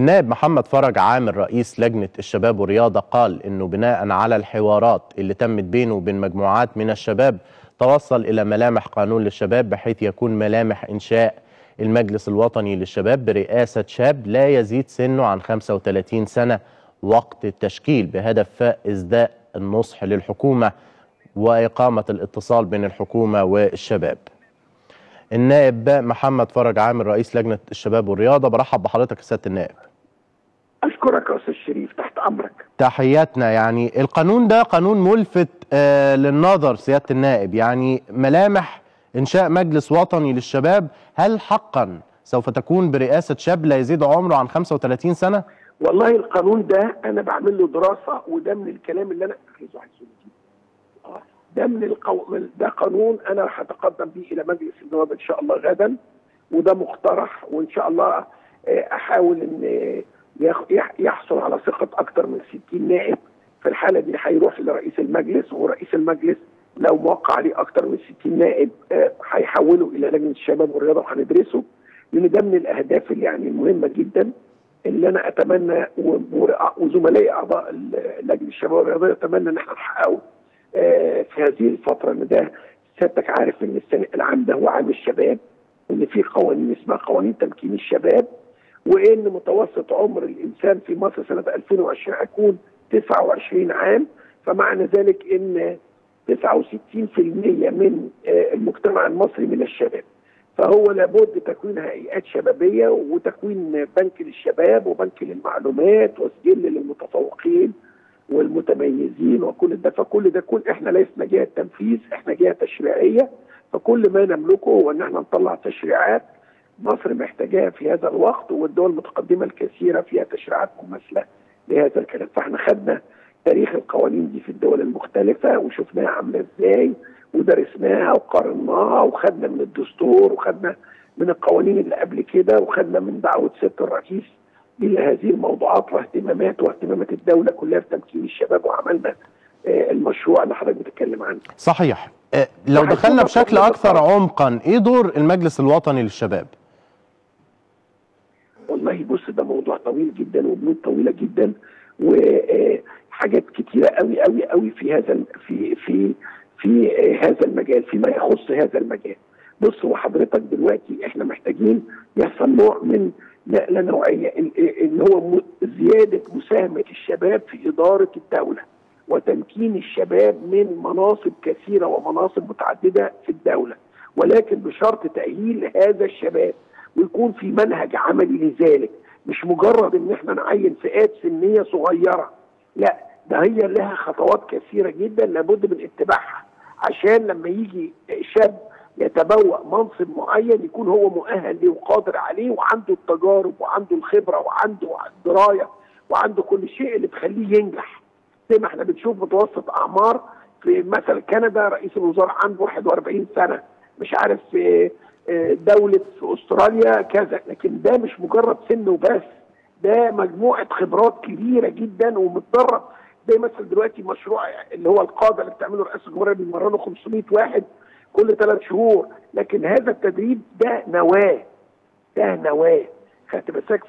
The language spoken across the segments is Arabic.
النائب محمد فرج عامر رئيس لجنة الشباب والرياضة قال إنه بناء على الحوارات اللي تمت بينه وبين مجموعات من الشباب توصل إلى ملامح قانون للشباب، بحيث يكون ملامح إنشاء المجلس الوطني للشباب برئاسة شاب لا يزيد سنه عن 35 سنة وقت التشكيل، بهدف إسداء النصح للحكومة وإقامة الاتصال بين الحكومة والشباب. النائب محمد فرج عامر رئيس لجنة الشباب والرياضة، برحب بحضرتك يا سيادة النائب. أشكرك يا أستاذ شريف، تحت أمرك. تحياتنا. يعني القانون ده قانون ملفت للنظر سيادة النائب، يعني ملامح إنشاء مجلس وطني للشباب، هل حقا سوف تكون برئاسة شاب لا يزيد عمره عن 35 سنة؟ والله القانون ده أنا بعمل له دراسة، وده من الكلام اللي أنا ده قانون أنا هتقدم به إلى مجلس النواب إن شاء الله غدا، وده مقترح، وإن شاء الله أحاول إن يحصل على ثقة أكثر من 60 نائب. في الحالة دي هيروح لرئيس المجلس، ورئيس المجلس لو موقع عليه أكثر من 60 نائب هيحوله إلى لجنة الشباب والرياضة وهندرسه، لأن ده من الأهداف اللي يعني المهمة جدا اللي أنا أتمنى وزملائي أعضاء لجنة الشباب والرياضة أتمنى إن احنا نحققه في هذه الفترة. إن ده سيادتك عارف إن السنة العام ده هو عام الشباب، وإن في قوانين اسمها قوانين تمكين الشباب، وإن متوسط عمر الإنسان في مصر سنة 2020 هيكون 29 عام، فمعنى ذلك إن 69% من المجتمع المصري من الشباب، فهو لابد تكوين هيئات شبابية وتكوين بنك للشباب وبنك للمعلومات وسجل للمتفوقين والمتميزين وكل ده. فكل ده احنا لسنا جهة تنفيذ، احنا جهة تشريعية، فكل ما نملكه هو ان احنا نطلع تشريعات مصر محتاجاها في هذا الوقت، والدول المتقدمة الكثيرة فيها تشريعات مماثلة لهذا الكلام. فاحنا خدنا تاريخ القوانين دي في الدول المختلفة وشفناها عاملة ازاي ودرسناها وقارناها، وخدنا من الدستور وخدنا من القوانين اللي قبل كده وخدنا من دعوة سيادة الرئيس إلى هذه الموضوعات واهتمامات الدولة كلها في تمكين الشباب، وعملنا المشروع اللي حضرتك بتتكلم عنه. صحيح. لو دخلنا بشكل أكثر عمقا، إيه دور المجلس الوطني للشباب؟ والله بص، ده موضوع طويل جدا وبنود طويلة جدا وحاجات كتيرة قوي قوي قوي في هذا في هذا المجال، فيما يخص هذا المجال. بص، هو حضرتك دلوقتي احنا محتاجين يحصل نوع من نقلة نوعية، اللي هو زيادة مساهمة الشباب في إدارة الدولة وتمكين الشباب من مناصب كثيرة ومناصب متعددة في الدولة، ولكن بشرط تأهيل هذا الشباب ويكون في منهج عملي لذلك، مش مجرد ان احنا نعين فئات سنية صغيرة، لا، ده هي لها خطوات كثيرة جدا لابد من اتباعها عشان لما يجي شاب يتبوأ منصب معين يكون هو مؤهل ليه وقادر عليه وعنده التجارب وعنده الخبرة وعنده الدراية وعنده كل شيء اللي تخليه ينجح. زي ما احنا بنشوف متوسط أعمار في مثلا كندا رئيس الوزراء عنده 41 سنة، مش عارف في دولة في أستراليا كذا، لكن ده مش مجرد سن وبس، ده مجموعة خبرات كبيرة جدا ومتدرب. زي مثلا دلوقتي مشروع اللي هو القادة اللي بتعمله رئاسة الجمهورية بيمرنوا 500 واحد كل 3 شهور، لكن هذا التدريب ده نواة خدت بالك.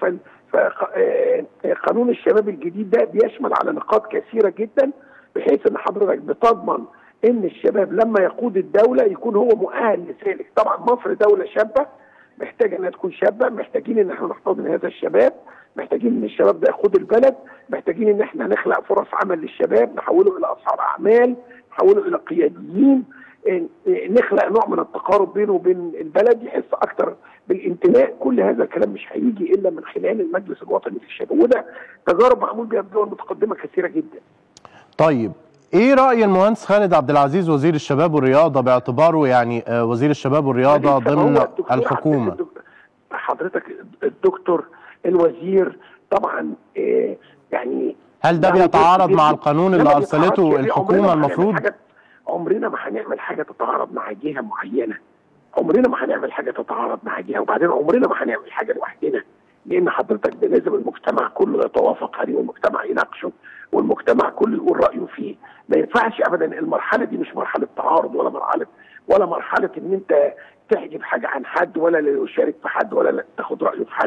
قانون الشباب الجديد ده بيشمل على نقاط كثيرة جدا، بحيث ان حضرتك بتضمن ان الشباب لما يقود الدولة يكون هو مؤهل لذلك. طبعا مصر دولة شابة محتاجة انها تكون شابة، محتاجين ان احنا نحتضن هذا الشباب، محتاجين ان الشباب ده يقود البلد، محتاجين ان احنا نخلق فرص عمل للشباب، نحوله الى اصحاب اعمال، نحوله الى قياديين، نخلق نوع من التقارب بينه وبين البلد، يحس اكتر بالانتماء. كل هذا الكلام مش هيجي الا من خلال المجلس الوطني للشباب، وده تجارب معمول بها في دول متقدمه كثيره جدا. طيب، ايه رأي المهندس خالد عبد العزيز وزير الشباب والرياضة، باعتباره يعني وزير الشباب والرياضة ضمن الحكومة؟ حضرتك الدكتور الوزير طبعا يعني هل ده بيتعارض مع القانون اللي ارسلته الحكومة المفروض؟ عمرنا ما هنعمل حاجة تتعارض مع جهة معينة، عمرنا ما هنعمل حاجة تتعارض مع جهة، وبعدين عمرنا ما هنعمل حاجة لوحدنا، لأن حضرتك ده لازم المجتمع كله يتوافق عليه والمجتمع يناقشه والمجتمع كله يقول رأيه فيه. ما ينفعش أبدا، المرحلة دي مش مرحلة تعارض ولا مرحلة إن أنت تحجب حاجة عن حد ولا يشارك في حد ولا تاخد رأيه في حد.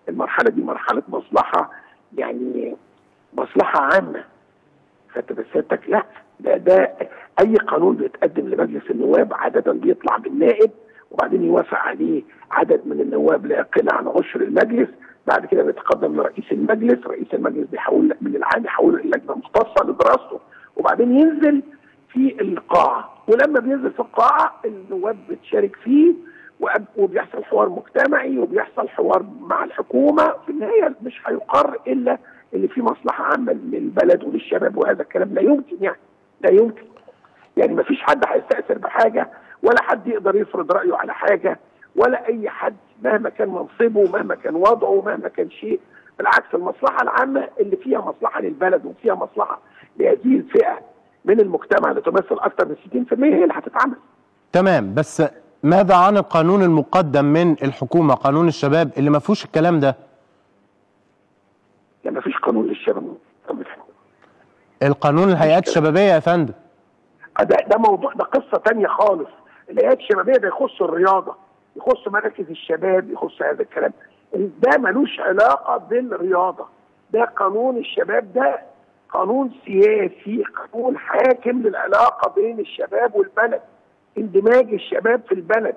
المرحله دي مرحله مصلحه، يعني مصلحه عامه. فتبساتك لا، ده اي قانون بيتقدم لمجلس النواب عاده بيطلع بالنائب، وبعدين يوافق عليه عدد من النواب لا يقل عن عشر المجلس. بعد كده بيتقدم لرئيس المجلس، رئيس المجلس بيحول من العام يحوله الى لجنه مختصه لدراسته، وبعدين ينزل في القاعه. ولما بينزل في القاعه النواب بتشارك فيه، وبيحصل حوار مجتمعي وبيحصل حوار مع الحكومه. في النهايه مش هيقر الا اللي فيه مصلحه عامه للبلد وللشباب، وهذا الكلام لا يمكن، يعني لا يمكن. يعني ما فيش حد هيستأثر بحاجه، ولا حد يقدر يفرض رايه على حاجه، ولا اي حد مهما كان منصبه مهما كان وضعه مهما كان شيء. بالعكس، المصلحه العامه اللي فيها مصلحه للبلد وفيها مصلحه لهذه الفئه من المجتمع اللي تمثل اكثر من 60% هي اللي هتتعمل. تمام، بس ماذا عن القانون المقدم من الحكومه، قانون الشباب اللي ما فيهوش الكلام ده؟ يعني ما فيش قانون للشباب. القانون الهيئات الشبابيه يا فندم. ده موضوع، ده قصه ثانيه خالص. الهيئات الشبابيه ده يخص الرياضه، يخص مراكز الشباب، يخص هذا الكلام. ده ملوش علاقه بالرياضه. ده قانون الشباب، ده قانون سياسي، قانون حاكم للعلاقه بين الشباب والبلد، اندماج الشباب في البلد.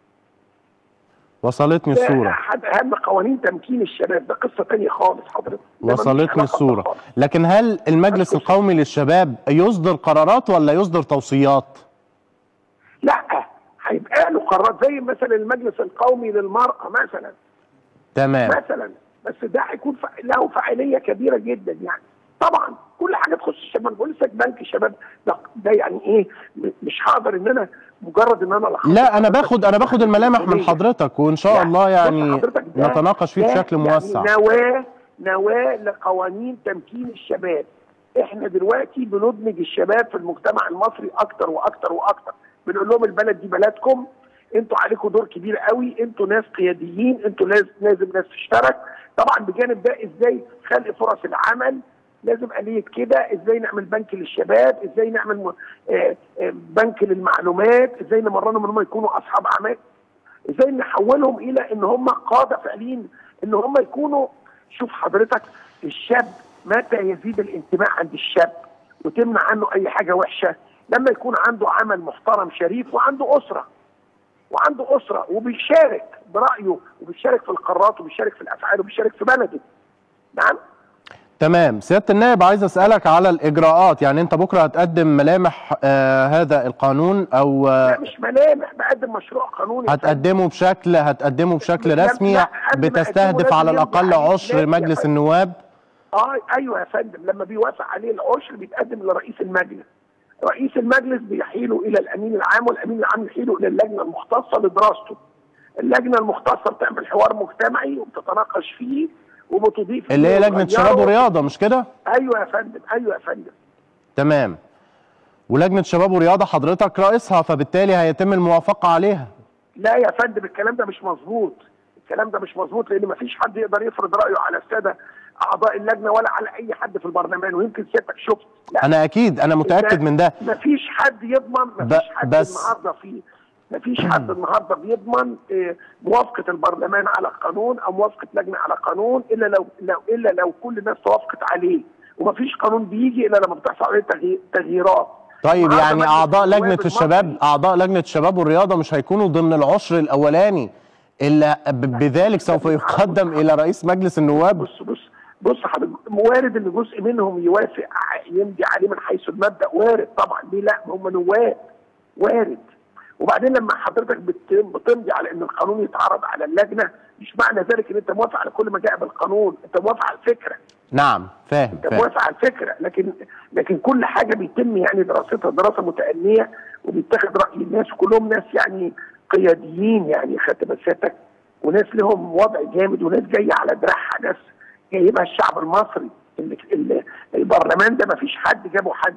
وصلتني الصوره. ده احد اهم قوانين تمكين الشباب، ده قصه ثانيه خالص حضرتك. وصلتني الصوره. لكن هل المجلس القومي للشباب يصدر قرارات ولا يصدر توصيات؟ لا، هيبقى له قرارات زي مثلا المجلس القومي للمرأة مثلا. تمام. مثلا، بس ده هيكون له فاعلية كبيرة جدا. يعني طبعا كل حاجة تخص الشباب. بقول لك بنك الشباب ده يعني ايه؟ مش هقدر ان انا مجرد ان انا لا، انا باخد الملامح من حضرتك، وان شاء الله يعني نتناقش فيه بشكل موسع. يعني نواة لقوانين تمكين الشباب. احنا دلوقتي بندمج الشباب في المجتمع المصري اكتر واكتر واكتر. بنقول لهم البلد دي بلدكم، انتوا عليكم دور كبير قوي، انتوا ناس قياديين، انتوا لازم ناس تشترك. طبعا بجانب ده ازاي خلق فرص العمل، لازم آلية كده، ازاي نعمل بنك للشباب، ازاي نعمل بنك للمعلومات، ازاي نمرنهم ان هم يكونوا اصحاب اعمال، ازاي نحولهم الى ان هم قاده فعليين، ان هم يكونوا. شوف حضرتك، الشاب متى يزيد الانتماء عند الشاب وتمنع عنه اي حاجه وحشه؟ لما يكون عنده عمل محترم شريف وعنده اسره وبيشارك برايه وبيشارك في القرارات وبيشارك في الافعال وبيشارك في بلده. نعم. تمام. سيادة النائب، عايز اسألك على الإجراءات. يعني أنت بكرة هتقدم ملامح هذا القانون أو لا، مش ملامح، بقدم مشروع قانوني. هتقدمه بشكل رسمي بتستهدف على الأقل عشر مجلس النواب؟ أيوه يا فندم. لما بيوافق عليه العشر بيتقدم لرئيس المجلس. رئيس المجلس بيحيله إلى الأمين العام، والأمين العام يحيله إلى اللجنة المختصة لدراسته. اللجنة المختصة بتعمل حوار مجتمعي وبتتناقش فيه وبتضيف اللي هي لجنة شباب ورياضة، مش كده؟ ايوه يا فندم، ايوه يا فندم. تمام. ولجنة شباب ورياضة حضرتك رئيسها، فبالتالي هيتم الموافقة عليها. لا يا فندم، الكلام ده مش مظبوط. الكلام ده مش مظبوط، لان مفيش حد يقدر يفرض رايه على الساده اعضاء اللجنه ولا على اي حد في البرلمان. ويمكن سيادتك شفت. انا متاكد من ده. مفيش حد يضمن، مفيش حد النهارده مفيش حد النهارده بيضمن موافقه البرلمان على قانون او موافقه لجنه على قانون الا لو كل الناس توافقت عليه. ومفيش قانون بيجي الا لما بتحصل عليه تغييرات. طيب يعني اعضاء لجنه الشباب والرياضه مش هيكونوا ضمن العشر الاولاني الا بذلك سوف يقدم الى رئيس مجلس النواب؟ بص حضرتك، وارد ان جزء منهم يوافق يمضي عليه من حيث المبدا، وارد طبعا. ليه لا؟ هم نواب، وارد. وبعدين لما حضرتك بتمضي على ان القانون يتعرض على اللجنه، مش معنى ذلك ان انت موافق على كل ما جاء بالقانون، انت موافق على الفكره. نعم، فاهم. انت موافق على الفكره، لكن كل حاجه بيتم يعني دراستها دراسه متأنية، وبيتاخد راي الناس، وكلهم ناس يعني قياديين، يعني خدت مساتك، وناس لهم وضع جامد، وناس جايه على دراعها، ناس جايبها الشعب المصري. البرلمان ده مفيش حد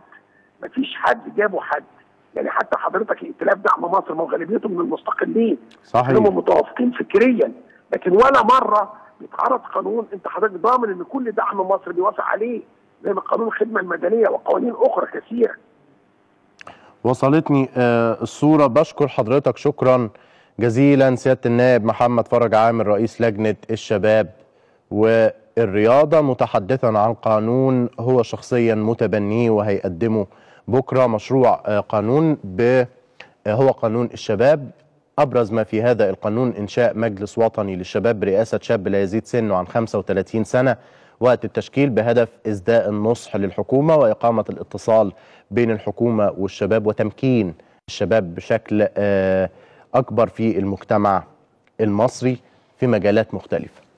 جابه حد. يعني حتى حضرتك ائتلاف دعم مصر، ما هو غالبيته من المستقلين. صحيح. هم متوافقين فكريا، لكن ولا مره بيتعرض قانون انت حضرتك ضامن ان كل دعم مصر بيوافق عليه، زي ما قانون الخدمه المدنيه وقوانين اخرى كثيره. وصلتني الصوره. بشكر حضرتك شكرا جزيلا سياده النائب محمد فرج عامر، رئيس لجنه الشباب والرياضة متحدثا عن قانون هو شخصيا متبنيه وهيقدمه بكرة. مشروع قانون هو قانون الشباب. أبرز ما في هذا القانون إنشاء مجلس وطني للشباب برئاسة شاب لا يزيد سنه عن 35 سنة وقت التشكيل، بهدف إسداء النصح للحكومة وإقامة الاتصال بين الحكومة والشباب وتمكين الشباب بشكل أكبر في المجتمع المصري في مجالات مختلفة.